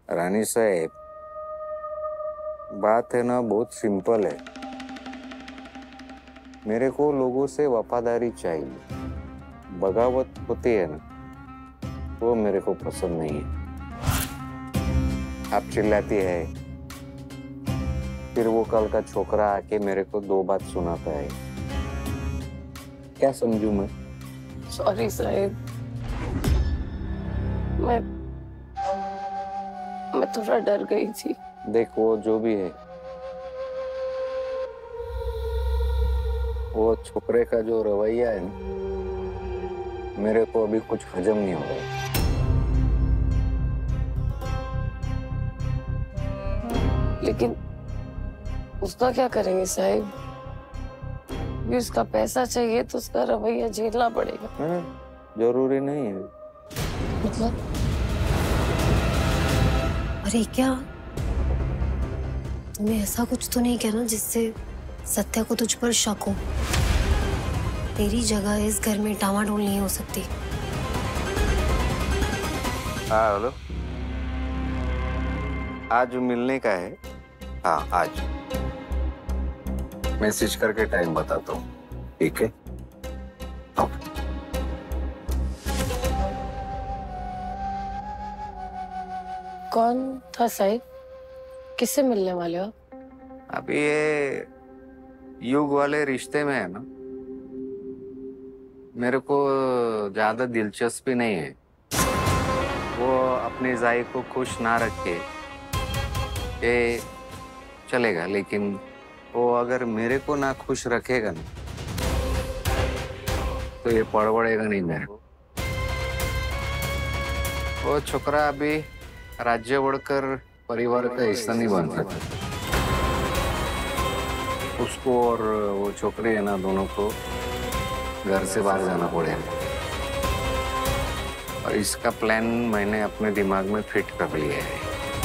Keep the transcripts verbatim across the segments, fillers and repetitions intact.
रानी साहब, बात है ना बहुत सिंपल है। मेरे को लोगों से वफादारी चाहिए। बगावत होती है ना, वो मेरे को पसंद नहीं है। आप चिल्लाती है, फिर वो कल का छोकरा आके मेरे को दो बात सुनाता है। क्या समझूं मैं? सॉरी साहिब, मैं मैं थोड़ा डर गई थी। देखो जो भी है, वो छोकरे का जो रवैया है ना, मेरे को अभी कुछ हजम नहीं हो रहा। लेकिन उसका क्या करेंगे साहिब? भी उसका पैसा चाहिए तो उसका रवैया झेलना पड़ेगा। हाँ, जरूरी नहीं है। मतलब? अरे क्या तुम्हें ऐसा कुछ तो नहीं कहना जिससे सत्या को तुझ पर शक हो? तेरी जगह इस घर में डामाडोल नहीं हो सकती। हाँ हेलो, आज मिलने का है। हाँ आज मैसेज करके टाइम बताता हूँ, ठीक है? कौन था साहिब? किससे मिलने वाले हो? अभी ये युग वाले रिश्ते में है ना, मेरे को ज्यादा दिलचस्पी नहीं है। वो अपनी जाई को खुश ना रखे ये चलेगा, लेकिन वो अगर मेरे को ना खुश रखेगा ना, तो ये पड़बड़ेगा नहीं मेरे को। वो छोकरा अभी राज्य बढ़कर परिवार का हिस्सा नहीं बन सकता। उसको और वो छोकरी है ना, दोनों को घर से बाहर जाना पड़ेगा। और इसका प्लान मैंने अपने दिमाग में फिट कर लिया है।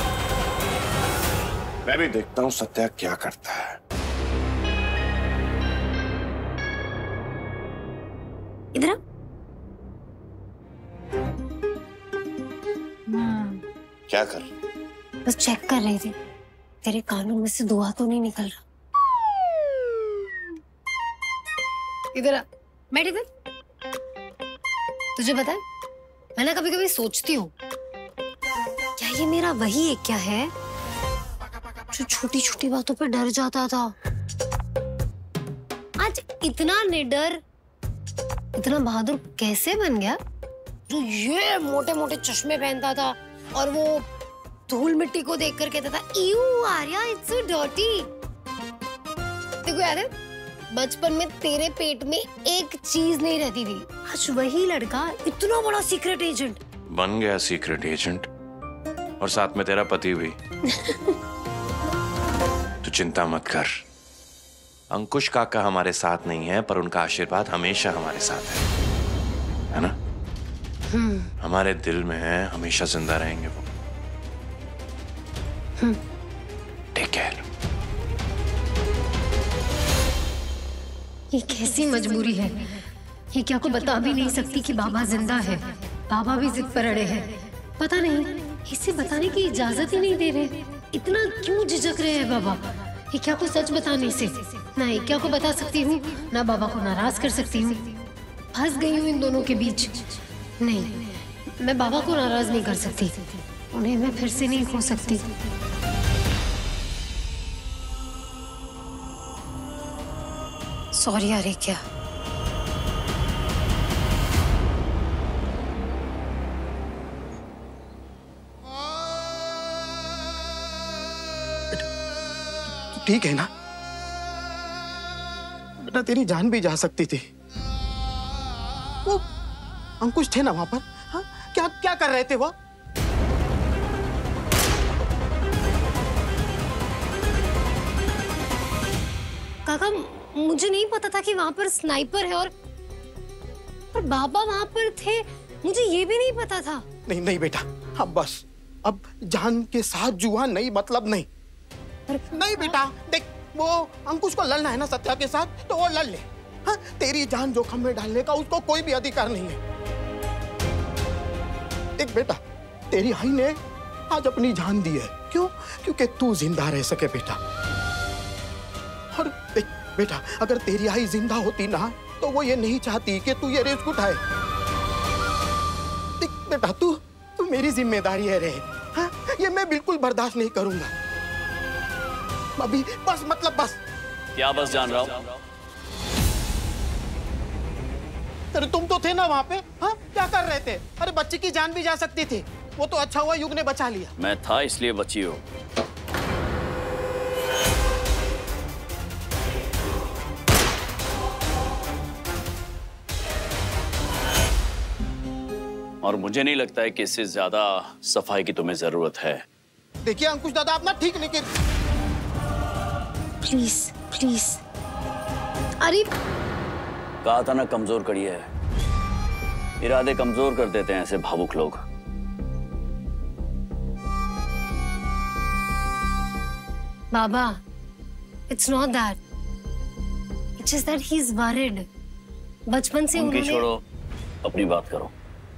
मैं भी देखता हूँ सत्या क्या करता है। इधर क्या कर? बस चेक कर रही थी, तेरे कानों में से धुआं तो नहीं निकल रहा। इधर आ, बैठ इधर। तुझे पता है, मैं ना कभी कभी सोचती हूँ, क्या ये मेरा वही एक क्या है जो छोटी छोटी बातों पे डर जाता था, आज इतना निडर, इतना बहादुर कैसे बन गया? जो ये मोटे मोटे चश्मे पहनता था और वो धूल मिट्टी को देखकर कहता था, "Ew, Arya, it's so dirty." देखो याद है, बचपन में तेरे पेट में एक चीज नहीं रहती थी, आज वही लड़का इतना बड़ा सीक्रेट एजेंट बन गया। सीक्रेट एजेंट, और साथ में तेरा पति भी। तू चिंता मत कर, अंकुश काका हमारे साथ नहीं है, पर उनका आशीर्वाद हमेशा हमारे साथ है, है ना? हमारे दिल में है, हमेशा जिंदा रहेंगे वो। Take care. ये कैसी मजबूरी है? ये क्या को बता भी नहीं सकती कि बाबा जिंदा है? बाबा भी जिद पर अड़े हैं। पता नहीं इसे बताने की इजाजत ही नहीं दे रहे। इतना क्यों झिझक रहे हैं बाबा? ये क्या को सच बताने से ना ये क्या को बता सकती हूँ, ना बाबा को नाराज कर सकती हूँ। फंस गई हूँ इन दोनों के बीच। नहीं, मैं बाबा को नाराज नहीं कर सकती, उन्हें मैं फिर से नहीं खो सकती। सॉरी अरे क्या ठीक है ना बेटा, तेरी जान भी जा सकती थी। वो अंकुश थे ना वहां पर? हाँ, क्या क्या कर रहे थे वो? काका, मुझे नहीं पता था कि वहां पर स्नाइपर है, और और बाबा वहां पर थे, मुझे ये भी नहीं पता था। नहीं नहीं बेटा, अब बस, अब जान के साथ जुआ नहीं, मतलब नहीं। नहीं बेटा, देख, वो अंकुश को लड़ना है ना सत्या के साथ, तो वो लड़ ले। हाँ, तेरी जान जोखिम में डालने का उसको कोई भी अधिकार नहीं है। देख बेटा, तेरी आई ने आज अपनी जान दी है। क्यों? क्योंकि तू जिंदा रह सके बेटा। और देख बेटा, अगर तेरी आई जिंदा होती ना तो वो ये नहीं चाहती कि तू ये रिस्क उठाए। देख बेटा, तू तू मेरी जिम्मेदारी है रे। हाँ? ये मैं बिल्कुल बर्दाश्त नहीं करूंगा। अभी बस, मतलब बस। क्या बस जान रहा हूं? अरे तुम तो थे ना वहां पे। हाँ, क्या कर रहे थे? अरे बच्चे की जान भी जा सकती थी। वो तो अच्छा हुआ युग ने बचा लिया। मैं था इसलिए बची हो। और मुझे नहीं लगता है कि इससे ज्यादा सफाई की तुम्हें जरूरत है। देखिए अंकुश दादा, आप ना ठीक नहीं कर। Please please. अरे कहा था ना, कमजोर कड़ी है। इरादे कमजोर कर देते हैं ऐसे भावुक लोग। बाबा, it's not that, it's just that he is worried. बचपन से उनकी उन्होंने... छोड़ो, अपनी बात करो।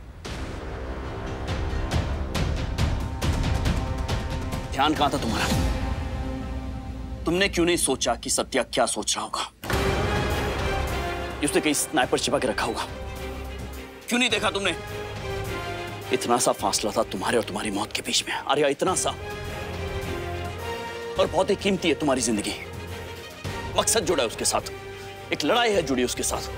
ध्यान कहां था तुम्हारा? तुमने क्यों नहीं सोचा कि सत्या क्या सोच रहा होगा? उसने कहीं स्नाइपर छिपा के रखा होगा। क्यों नहीं देखा तुमने? इतना सा फासला था तुम्हारे और तुम्हारी मौत के बीच में, आर्या, इतना सा। और बहुत ही कीमती है तुम्हारी जिंदगी। मकसद जुड़ा है उसके साथ, एक लड़ाई है जुड़ी उसके साथ।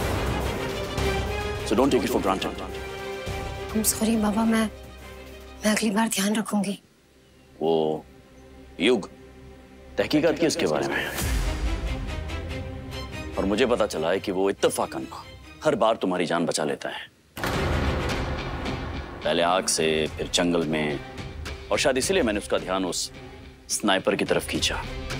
So don't take it for granted. I'm sorry बाबा, मैं मैं अगली बार ध्यान रखूंगी। वो युग तहकीकात की उसके बारे में, और मुझे पता चला है कि वो इत्तेफाकन हर बार तुम्हारी जान बचा लेता है। पहले आग से, फिर जंगल में, और शायद इसीलिए मैंने उसका ध्यान उस स्नाइपर की तरफ खींचा।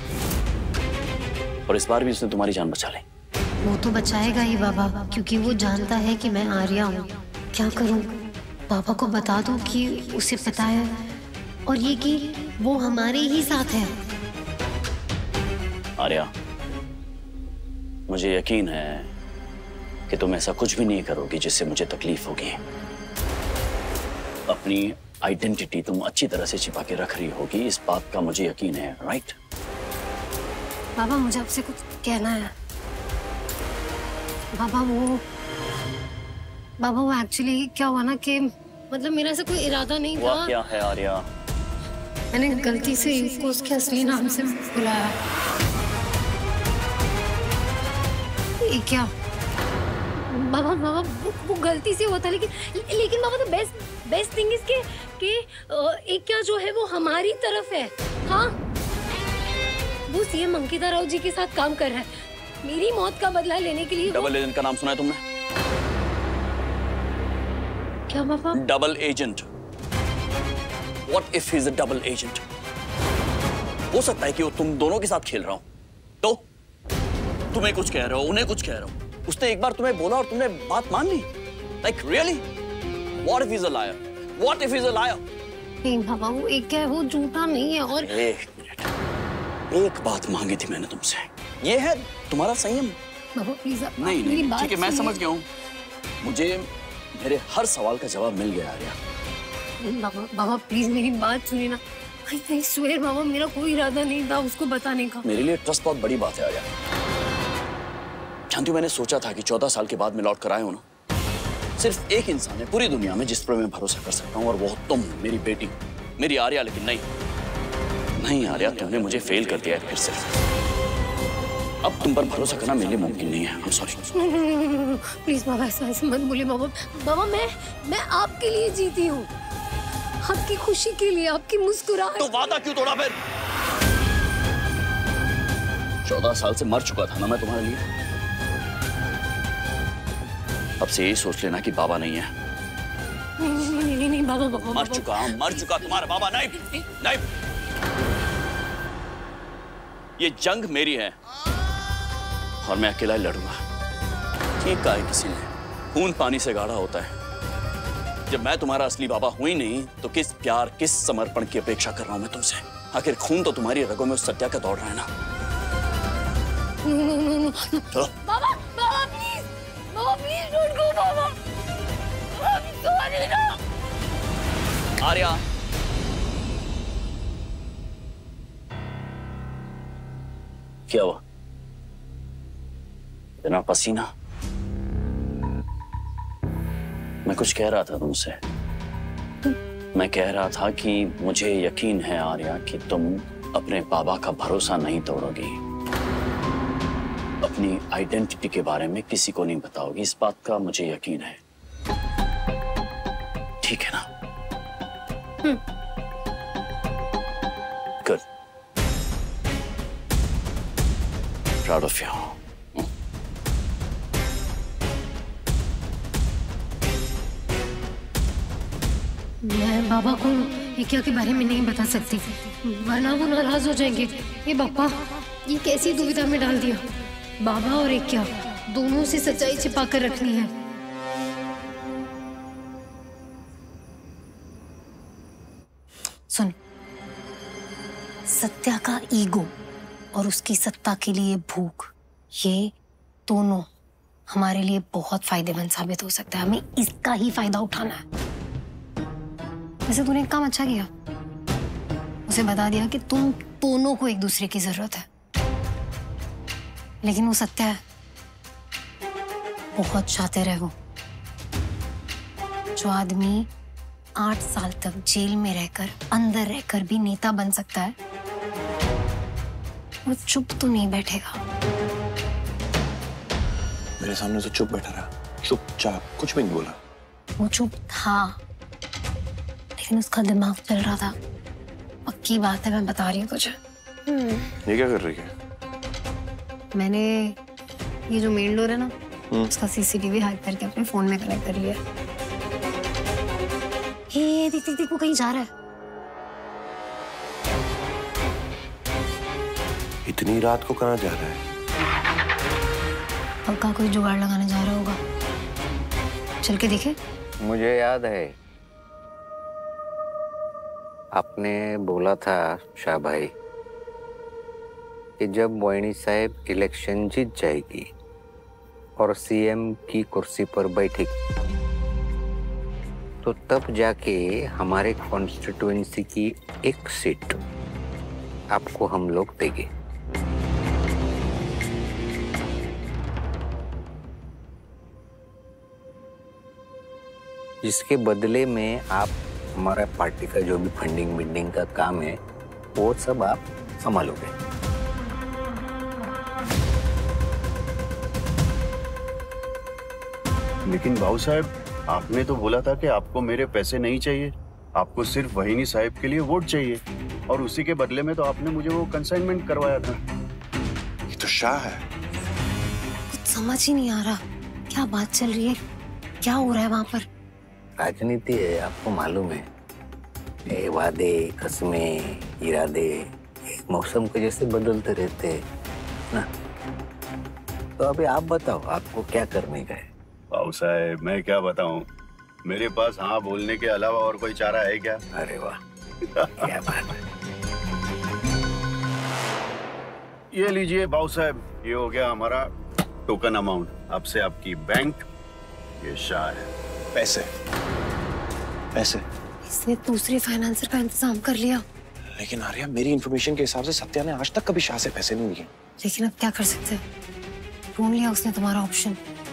और इस बार भी उसने तुम्हारी जान बचा ली। वो तो बचाएगा ही बाबा, क्योंकि वो जानता है कि मैं आर्या हूँ। क्या करूँ? पापा को बता दूँ कि उसे पता है, और ये कि वो हमारे ही साथ है। आर्या, मुझे यकीन है कि तुम ऐसा कुछ भी नहीं करोगी जिससे मुझे तकलीफ होगी। अपनी आइडेंटिटी तुम अच्छी तरह से छिपा के रख रही होगी, इस बात का मुझे यकीन है, राइट? बाबा, मुझे आपसे कुछ कहना है। बाबा वो बाबा वो एक्चुअली क्या हुआ ना कि मतलब मेरा ऐसा कोई इरादा नहीं था। क्या है आर्या? मैंने गलती से उसको उसके असली नाम से बुलाया। ये क्या बाबा? बाबा वो, वो गलती से हुआ था, लेकिन लेकिन बाबा तो बेस्ट बेस्ट थिंग इसके कि एक क्या जो है वो हमारी तरफ है। हाँ, वो सीएम अंकिता राव जी के साथ काम कर रहा है, मेरी मौत का बदला लेने के लिए। डबल एजेंट का नाम सुना है तुमने? क्या बाबा? Double agent. What if he's a double agent? हो सकता है कि वो तुम दोनों के साथ खेल रहा हो, तो तुम्हें कुछ कह रहे हो, उन्हें कुछ कह रहे हो। उसने एक बार तुम्हें बोला और तुमने बात मान ली। Like really? What if he's a liar? What if he's a liar? नहीं बाबा, वो एक क्या है, वो झूठा नहीं है। और एक मिनट, एक बात मांगी थी मैंने तुमसे, ये है तुम्हारा संयम। बाबा प्लीज, नहीं नहीं, ठीक है, मैं समझ गया हूँ। मुझे मेरे हर सवाल का जवाब मिल गया आर्या। बाबा बाबा प्लीज मेरी बात सुनिए ना। आई आई स्वेयर बाबा, मेरा कोई इरादा नहीं था उसको बताने का। मेरे लिए ट्रस्ट बहुत बड़ी बात है आर्या। जानती हो, मैंने सोचा था कि चौदह साल के बाद मैं लौट कर आया हूं ना, सिर्फ एक इंसान है पूरी दुनिया में जिस पर मैं भरोसा कर सकता हूँ, और वो तुम, मेरी बेटी, मेरी आर्या। लेकिन नहीं नहीं आर्या, तुमने मुझे फेल कर दिया है फिर से। अब तुम पर भरोसा करना मेरे लिए मुमकिन नहीं है। I'm sorry। प्लीज बाबा ऐसा ऐसे मत बोलिए बाबा। बाबा मैं मैं आपके लिए जीती हूँ, आपकी खुशी के लिए, आपकी मुस्कुराहट। तो वादा क्यों तोड़ा फिर? चौदह साल से मर चुका था ना मैं तुम्हारे लिए। अब से यही सोच लेना कि बाबा नहीं है। नहीं नहीं नहीं, नहीं बाबा, बाबा मर चुका, मर चुका तुम्हारा बाबा। नहीं नहीं, ये जंग मेरी है और मैं अकेला ही लड़ूंगा। ठीक कहा है किसी ने, खून पानी से गाढ़ा होता है। जब मैं तुम्हारा असली बाबा हूं ही नहीं, तो किस प्यार, किस समर्पण की अपेक्षा कर रहा हूं मैं तुमसे? आखिर खून तो तुम्हारी रगों में उस सत्या का दौड़ रहा है ना। चलो बाबा, बाबा प्लीज, बाबा प्लीज डोंट गो बाबा। सॉरी ना आर्या, क्या हुआ? इतना पसीना? मैं कुछ कह रहा था तुमसे। मैं कह रहा था कि मुझे यकीन है आर्या कि तुम अपने बाबा का भरोसा नहीं तोड़ोगी, अपनी आइडेंटिटी के बारे में किसी को नहीं बताओगी। इस बात का मुझे यकीन है, ठीक है ना? Good, proud of you. मैं बाबा को क्या के बारे में नहीं बता सकती, वरना वो नाराज हो जाएंगे। ये बाबा, ये कैसी दुविधा में डाल दिया। बाबा और एक क्या, दोनों से सच्चाई छिपा कर रखनी है। सुन, सत्या का ईगो और उसकी सत्ता के लिए भूख, ये दोनों हमारे लिए बहुत फायदेमंद साबित हो सकता है। हमें इसका ही फायदा उठाना है। वैसे तूने एक काम अच्छा किया, उसे बता दिया कि तुम दोनों को एक दूसरे की जरूरत है। लेकिन वो सत्या है, बहुत शातिर है वो। जो आदमी आठ साल तक जेल में रहकर, अंदर रहकर भी नेता बन सकता है, वो चुप तो नहीं बैठेगा। मेरे सामने तो चुप बैठा रहा, चुपचाप, कुछ भी नहीं बोला। वो चुप था, लेकिन उसका दिमाग चल रहा था। पक्की बात है, मैं बता रही हूँ तुझे। ये क्या कर रही है? मैंने ये जो मेन डोर है ना, उसका सीसीटीवी हैक करके अपने फोन में कनेक्ट कर लिया। ये देख देख देख, वो कहीं जा रहा है। इतनी रात को कहाँ जा रहा है? पक्का कोई जुगाड़ लगाने जा रहा होगा। चल के देखे। मुझे याद है, आपने बोला था शाह भाई कि जब मोइनी साहब इलेक्शन जीत जाएगी और सीएम की कुर्सी पर बैठेगी, तो तब जाके हमारे कॉन्स्टिट्यूएंसी की एक सीट आपको हम लोग देंगे। जिसके बदले में आप हमारा पार्टी का जो भी फंडिंग बिंडिंग का काम है, वो सब आप संभालोगे। लेकिन बाबू साहब, आपने तो बोला था कि आपको मेरे पैसे नहीं चाहिए, आपको सिर्फ वहीनी साहब के लिए वोट चाहिए, और उसी के बदले में तो आपने मुझे वो कंसाइनमेंट करवाया था। ये तो शाह है। कुछ समझ ही नहीं आ रहा, क्या बात चल रही है, क्या हो रहा है वहां पर? राजनीति है, आपको मालूम है। ये वादे, कस्में, इरादे मौसम के जैसे बदलते रहते हैं ना। तो अभी आप बताओ, आपको क्या करने का है? बाबू साहब, मैं क्या बताऊं, मेरे पास हाँ बोलने के अलावा और कोई चारा है क्या? अरे वाह, क्या बात है। ये लीजिए बाबू साहब, ये हो गया हमारा टोकन अमाउंट। अब से आपकी बैंक, ये शाह है। पैसे पैसे इसने दूसरे फाइनेंसर का इंतजाम कर लिया। लेकिन आर्या, मेरी इंफॉर्मेशन के हिसाब से सत्या ने आज तक कभी शाह से पैसे नहीं लिए। लेकिन अब क्या कर सकते हैं, ढूंढ लिया उसने तुम्हारा ऑप्शन।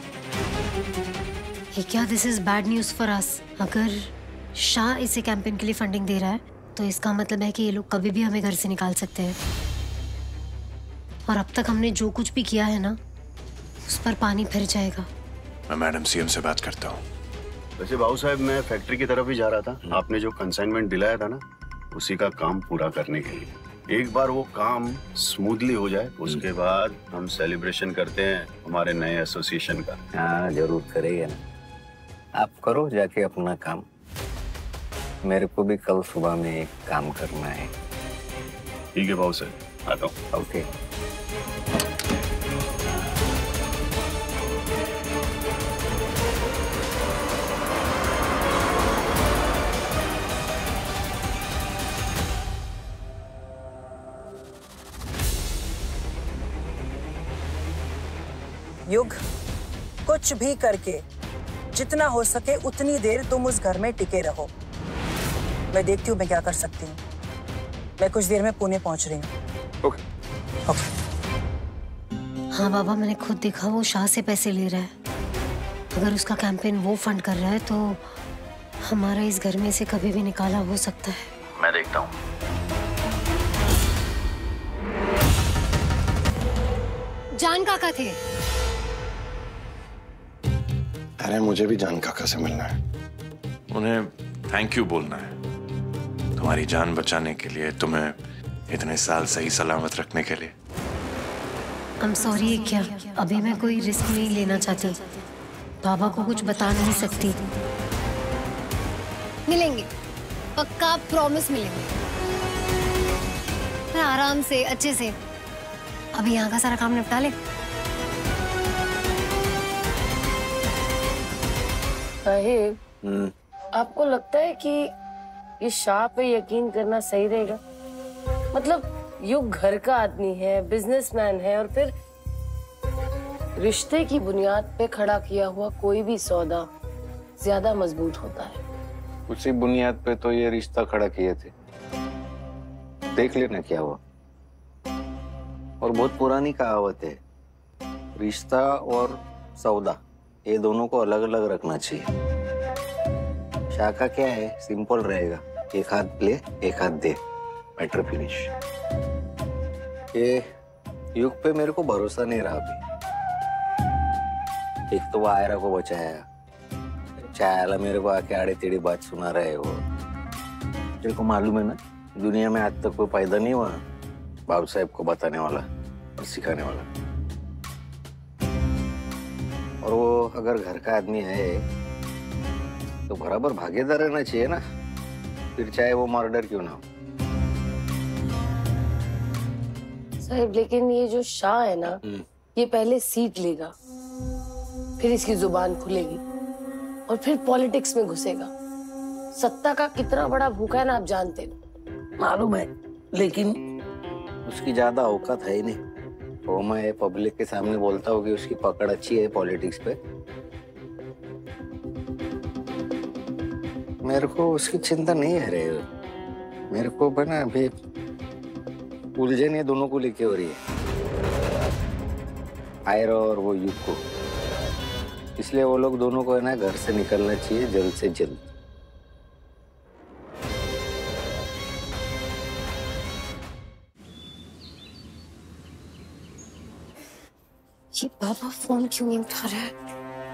ये क्या, this is bad news for us. अगर शाह इसे कैंपेन के लिए फंडिंग दे रहा है, तो इसका मतलब है कि ये लोग कभी भी हमें घर से निकाल सकते हैं। और अब तक हमने जो कुछ भी किया है ना, उस पर पानी फिर जाएगा। मैं मैडम सीएम से बात करता हूँ। वैसे बाबू साहब, मैं फैक्ट्री की तरफ ही जा रहा था। आपने जो कंसाइनमेंट दिलाया था ना, उसी का काम पूरा करने के लिए। एक बार वो काम स्मूथली हो जाए, उसके बाद हम सेलिब्रेशन करते हैं हमारे नए एसोसिएशन का। हाँ, जरूर करेंगे ना। आप करो जाके अपना काम, मेरे को भी कल सुबह में एक काम करना है। ठीक है बाबू साहब, आता हूँ। ओके। युग, कुछ भी करके जितना हो सके उतनी देर तुम उस घर में टिके रहो। मैं देखती हूँ मैं क्या कर सकती हूँ। मैं कुछ देर में पुणे पहुंच रही हूँ। ओके। ओके। हाँ बाबा, मैंने खुद देखा वो शाह से पैसे ले रहा है। अगर उसका कैंपेन वो फंड कर रहा है तो हमारा इस घर में से कभी भी निकाला हो सकता है। मैं देखता हूँ। जान काका थे। अरे मुझे भी जान काका से मिलना है। उन्हें थैंक यू बोलना है, तुम्हारी जान बचाने के लिए, तुम्हें इतने साल सही सलामत रखने के लिए। आई एम सॉरी क्या, अभी मैं कोई रिस्क नहीं लेना चाहती। बाबा को कुछ बता नहीं सकती। मिलेंगे, पक्का प्रॉमिस मिलेंगे, मैं आराम से अच्छे से। अभी यहाँ का सारा काम निपटा ले। साहिब, आपको लगता है कि ये शाह पे यकीन करना सही रहेगा? मतलब युग घर का आदमी है, बिजनेसमैन है, और फिर रिश्ते की बुनियाद पे खड़ा किया हुआ कोई भी सौदा ज्यादा मजबूत होता है। उसी बुनियाद पे तो ये रिश्ता खड़ा किए थे। देख लेना क्या हुआ। और बहुत पुरानी कहावत है, रिश्ता और सौदा ये दोनों को अलग अलग रखना चाहिए। शाह का क्या है, सिंपल रहेगा, एक हाथ ले एक हाथ दे, मैटर फिनिश। ये युग पे मेरे को भरोसा नहीं रहा अभी। एक तो वो आयरा को बचाया, चायला मेरे को आके आड़े टेढ़ी बात सुना रहे हो। तेरे को मालूम है ना, दुनिया में आज तक कोई पैदा नहीं हुआ बाबू साहब को बताने वाला और सिखाने वाला। और वो अगर घर का आदमी है तो बराबर भागीदार रहना चाहिए ना, फिर चाहे वो मर्डर क्यों ना हो। साहिब, लेकिन ये जो शाह है ना, ये पहले सीट लेगा, फिर इसकी जुबान खुलेगी और फिर पॉलिटिक्स में घुसेगा। सत्ता का कितना बड़ा भूखा है ना, आप जानते हैं। मालूम है, लेकिन उसकी ज्यादा औकात है ही नहीं। वो मैं पब्लिक के सामने बोलता हूँ कि उसकी पकड़ अच्छी है पॉलिटिक्स पे। मेरे को उसकी चिंता नहीं है रे। मेरे को बना अभी उलझन ये दोनों को लेके हो रही है, आयरा और वो युग को। इसलिए वो लोग दोनों को है ना घर से निकलना चाहिए जल्द से जल्द। ये बाबा फोन क्यों नहीं उठा रहा है?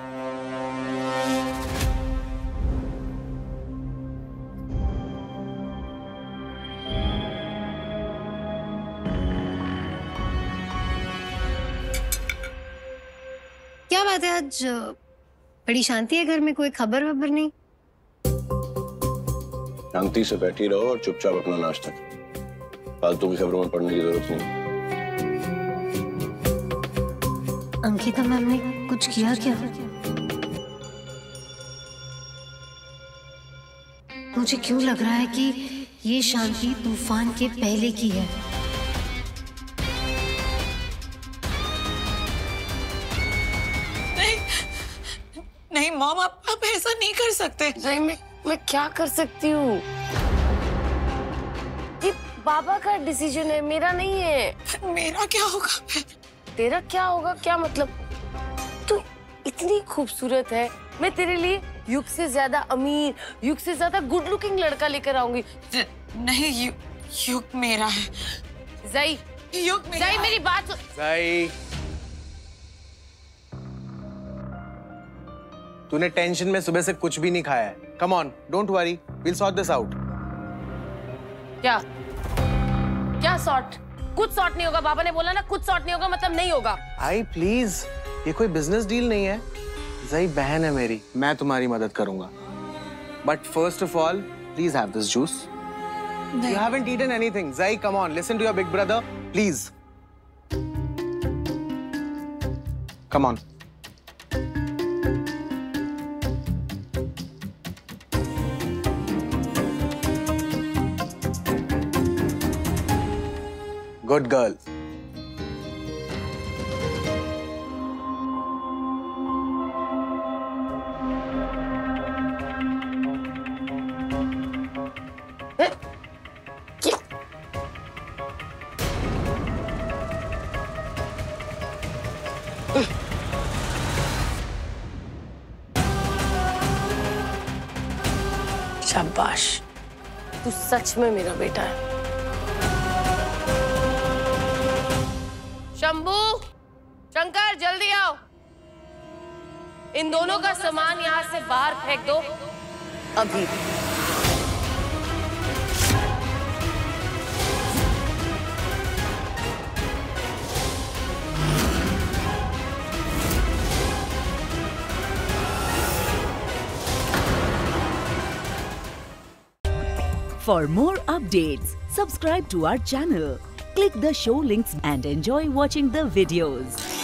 क्या बात है, आज बड़ी शांति है घर में, कोई खबर वबर नहीं? शांति से बैठी रहो और चुपचाप अपना नाश्ता करो। फालतू की खबरों में पढ़ने की जरूरत नहीं। अंकिता मैम ने कुछ किया क्या? मुझे क्यों लग रहा है कि ये शांति तूफान के पहले की है। नहीं नहीं मॉम, आप, आप ऐसा नहीं कर सकते। नहीं, मैं मैं क्या कर सकती हूँ? ये बाबा का डिसीजन है, मेरा नहीं है। मेरा क्या होगा? तेरा क्या होगा? क्या मतलब? तू इतनी खूबसूरत है, मैं तेरे लिए युग से ज्यादा अमीर, युग से ज्यादा गुड लुकिंग लड़का लेकर आऊंगी। नहीं, यु, युग मेरा है। ज़ाई, युग मेरा ज़ाई, मेरी बात। ज़ाई, तूने टेंशन में सुबह से कुछ भी नहीं खाया है। Come on, don't worry, will sort this out. क्या क्या सॉर्ट? कुछ सॉर्ट नहीं होगा। बाबा ने बोला ना, कुछ सॉर्ट नहीं होगा मतलब नहीं होगा। आई प्लीज, ये कोई बिजनेस डील नहीं है। ज़ाई बहन है मेरी, मैं तुम्हारी मदद करूंगा। But first of all, please have this juice. You haven't eaten anything. Zai, come on, listen to your big brother, please. Come on. Good girl. शाबाश, तू सच में मेरा बेटा है। शंभू, शंकर, जल्दी आओ। इन दोनों का सामान यहाँ से बाहर फेंक दो अभी। For more updates, subscribe to our channel, click the show links and enjoy watching the videos.